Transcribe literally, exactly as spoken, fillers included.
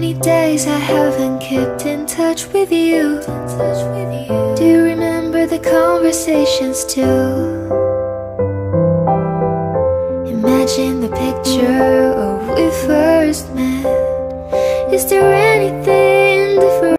many days I haven't kept in touch with you. Do you remember the conversations too? Imagine the picture of we first met. Is there anything different?